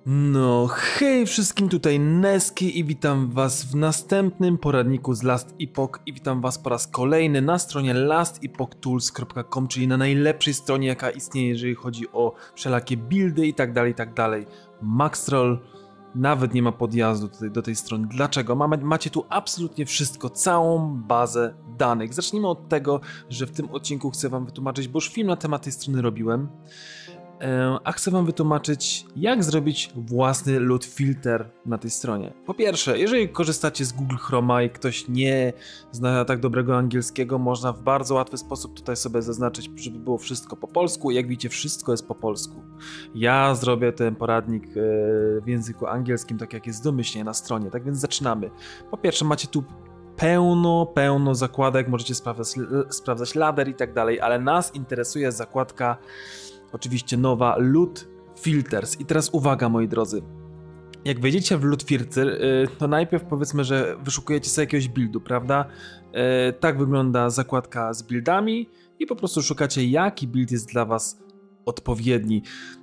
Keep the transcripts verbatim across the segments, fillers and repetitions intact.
No hej wszystkim, tutaj Neski i witam was w następnym poradniku z Last Epoch i witam was po raz kolejny na stronie last epoch tools kropka com, czyli na najlepszej stronie jaka istnieje, jeżeli chodzi o wszelakie buildy i tak dalej, i tak dalej. Maxroll nawet nie ma podjazdu do tej, do tej strony. Dlaczego? Mamy, macie tu absolutnie wszystko, całą bazę danych. Zacznijmy od tego, że w tym odcinku chcę wam wytłumaczyć, bo już film na temat tej strony robiłem, a chcę wam wytłumaczyć, jak zrobić własny loot filter na tej stronie. Po pierwsze, jeżeli korzystacie z Google Chroma i ktoś nie zna tak dobrego angielskiego, można w bardzo łatwy sposób tutaj sobie zaznaczyć, żeby było wszystko po polsku. Jak widzicie, wszystko jest po polsku. Ja zrobię ten poradnik w języku angielskim, tak jak jest domyślnie na stronie, tak więc zaczynamy. Po pierwsze, macie tu pełno, pełno zakładek, możecie sprawdzać, sprawdzać ladder i tak dalej, ale nas interesuje zakładka oczywiście nowa, Loot Filters. I teraz uwaga, moi drodzy. Jak wejdziecie w Loot Filter, to najpierw powiedzmy, że wyszukujecie sobie jakiegoś buildu, prawda? Tak wygląda zakładka z buildami i po prostu szukacie, jaki build jest dla was odpowiedni.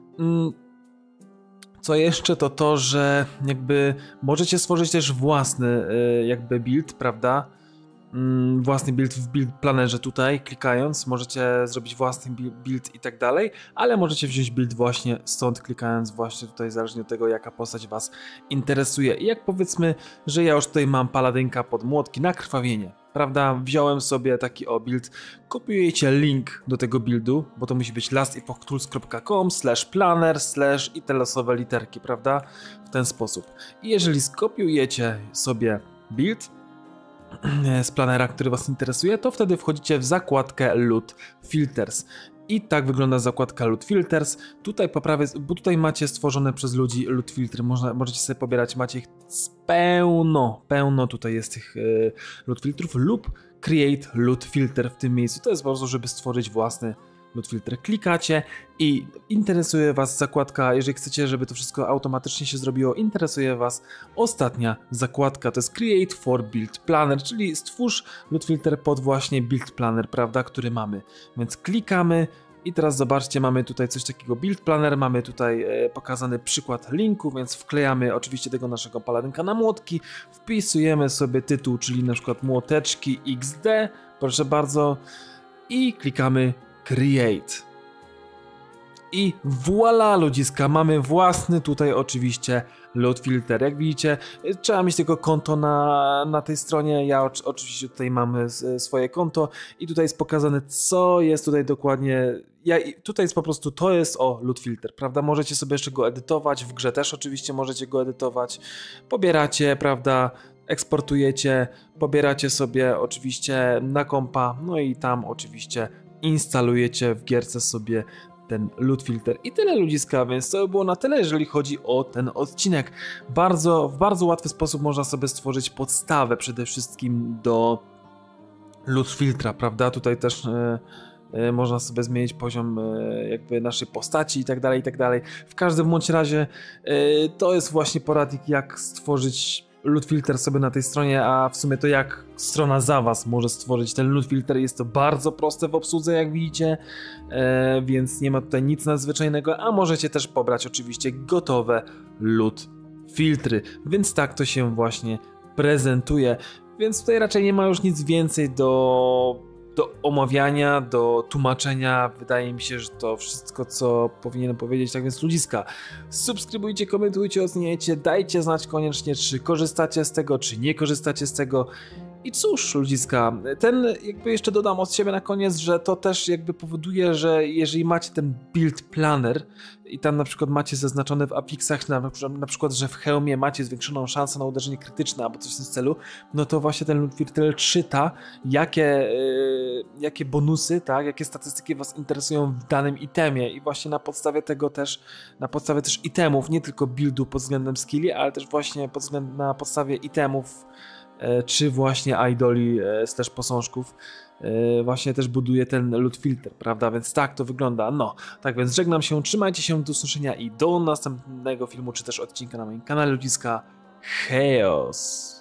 Co jeszcze, to to, że jakby możecie stworzyć też własny jakby build, prawda? Własny build w build planerze tutaj, klikając, możecie zrobić własny build i tak dalej, ale możecie wziąć build właśnie stąd, klikając właśnie tutaj, zależnie od tego, jaka postać was interesuje. I jak powiedzmy, że ja już tutaj mam paladynka pod młotki na krwawienie, prawda, wziąłem sobie taki o build, kopiujecie link do tego buildu, bo to musi być last epoch tools kropka com slash planner slash i te losowe literki, prawda, w ten sposób. I jeżeli skopiujecie sobie build z planera, który was interesuje, to wtedy wchodzicie w zakładkę Loot Filters. I tak wygląda zakładka Loot Filters. Tutaj po prawej, bo tutaj macie stworzone przez ludzi loot filtry, można, możecie sobie pobierać, macie ich pełno, pełno tutaj jest tych y, loot filtrów lub Create Loot Filter w tym miejscu. To jest po prostu, żeby stworzyć własny loot filter. Klikacie i interesuje was zakładka, jeżeli chcecie, żeby to wszystko automatycznie się zrobiło, interesuje was ostatnia zakładka, to jest Create for Build Planner, czyli stwórz loot filter pod właśnie Build Planner, prawda, który mamy. Więc klikamy i teraz zobaczcie, mamy tutaj coś takiego Build Planner, mamy tutaj e, pokazany przykład linku, więc wklejamy oczywiście tego naszego paladynka na młotki, wpisujemy sobie tytuł, czyli na przykład młoteczki X D, proszę bardzo, i klikamy Create. I voila, ludziska, mamy własny tutaj oczywiście loot filter. Jak widzicie, trzeba mieć tylko konto na, na tej stronie. Ja oczywiście tutaj mam swoje konto i tutaj jest pokazane, co jest tutaj dokładnie. Ja, tutaj jest po prostu, to jest o loot filter, prawda? Możecie sobie jeszcze go edytować, w grze też oczywiście możecie go edytować. Pobieracie, prawda? Eksportujecie, pobieracie sobie oczywiście na kompa, no i tam oczywiście instalujecie w gierce sobie ten loot filter. I tyle, ludziska, więc to by było na tyle, jeżeli chodzi o ten odcinek. Bardzo, w bardzo łatwy sposób można sobie stworzyć podstawę przede wszystkim do loot filtra, prawda? Tutaj też e, e, można sobie zmienić poziom e, jakby naszej postaci i tak dalej, i tak dalej. W każdym bądź razie e, to jest właśnie poradnik, jak stworzyć loot filter sobie na tej stronie, a w sumie to jak strona za was może stworzyć ten loot filter. Jest to bardzo proste w obsłudze, jak widzicie, e, więc nie ma tutaj nic nadzwyczajnego, a możecie też pobrać oczywiście gotowe loot filtry, więc tak to się właśnie prezentuje, więc tutaj raczej nie ma już nic więcej do do omawiania, do tłumaczenia. Wydaje mi się, że to wszystko, co powinienem powiedzieć. Tak więc, ludziska, subskrybujcie, komentujcie, oceniajcie, dajcie znać koniecznie, czy korzystacie z tego, czy nie korzystacie z tego. I cóż, ludziska, ten jakby jeszcze dodam od siebie na koniec, że to też jakby powoduje, że jeżeli macie ten build planner i tam na przykład macie zaznaczone w affixach, na, na przykład, że w hełmie macie zwiększoną szansę na uderzenie krytyczne albo coś w tym stylu, no to właśnie ten loot filter czyta, jakie, yy, jakie bonusy, tak, jakie statystyki was interesują w danym itemie i właśnie na podstawie tego też, na podstawie też itemów, nie tylko buildu pod względem skilli, ale też właśnie pod względem, na podstawie itemów czy właśnie idoli slash posążków właśnie też buduje ten loot filter, prawda, więc tak to wygląda. No, tak więc żegnam się, trzymajcie się, do usłyszenia i do następnego filmu, czy też odcinka na moim kanale, ludziska. Chaos!